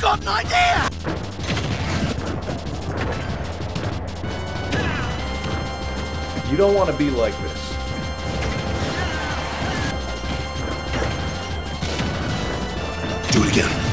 got an idea! You don't want to be like this. Do it again.